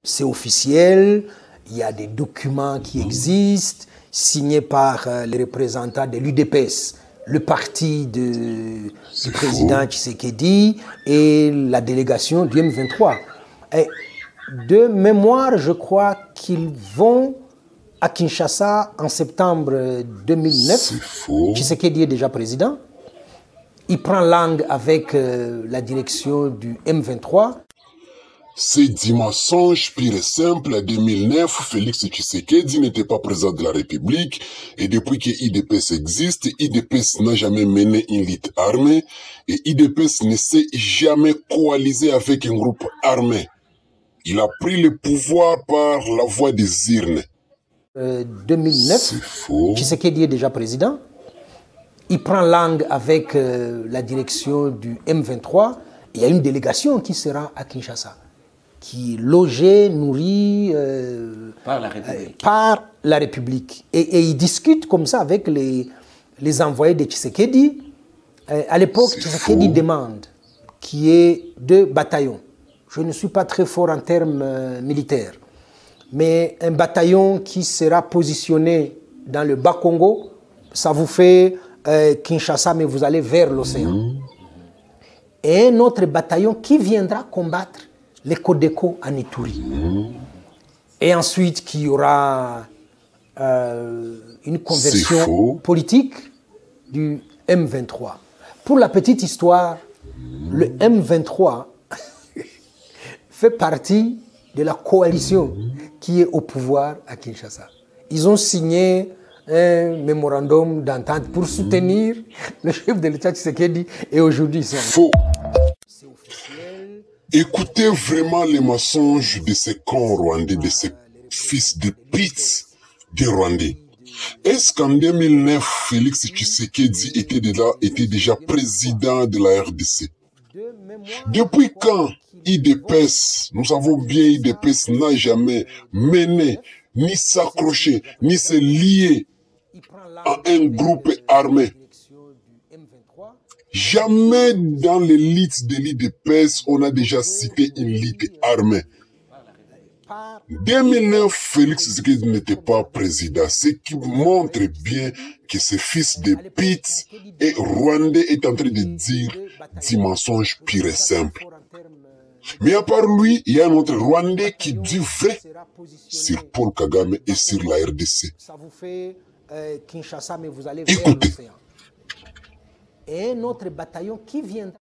C'est officiel, il y a des documents qui existent, signés par les représentants de l'UDPS, le parti du président Tshisekedi et la délégation du M23. Et de mémoire, je crois qu'ils vont à Kinshasa en septembre 2009. Tshisekedi est déjà président. Il prend langue avec la direction du M23. C'est du mensonge pur et simple. En 2009, Félix Tshisekedi n'était pas président de la République et depuis que IDPS existe, IDPS n'a jamais mené une lutte armée et IDPS ne s'est jamais coalisé avec un groupe armé. Il a pris le pouvoir par la voie des urnes. 2009, Tshisekedi est déjà président. Il prend langue avec la direction du M23. Il y a une délégation qui sera à Kinshasa, qui est logée, nourrie par la République. Et ils discutent comme ça avec les envoyés de Tshisekedi. À l'époque, Tshisekedi demande qu'il y ait 2 bataillons. Je ne suis pas très fort en termes militaires, mais un bataillon qui sera positionné dans le Bas-Congo, ça vous fait Kinshasa, mais vous allez vers l'océan. Et un autre bataillon qui viendra combattre les Codeco en Ituri. Et ensuite, qu'il y aura une conversion politique du M23. Pour la petite histoire, le M23 fait partie de la coalition qui est au pouvoir à Kinshasa. Ils ont signé un mémorandum d'entente pour soutenir le chef de l'État Tshisekedi et aujourd'hui ils sont... Faux. Écoutez vraiment les mensonges de ces cons rwandais, de ces fils de pute des Rwandais. Est-ce qu'en 2009, Félix Tshisekedi était déjà président de la RDC? Depuis quand IDPS, nous savons bien IDPS n'a jamais mené, ni s'accroché, ni se lié à un groupe armé. Jamais dans l'élite de l'IDPS, on a déjà cité une élite armée. 2009, Félix Tshisekedi n'était pas président, ce qui montre bien que ce fils de pute et Rwandais est en train de dire des mensonges purs et simples. Mais à part lui, il y a un autre Rwandais qui dit vrai sur Paul Kagame et sur la RDC. Écoutez. Et un autre bataillon qui viendra.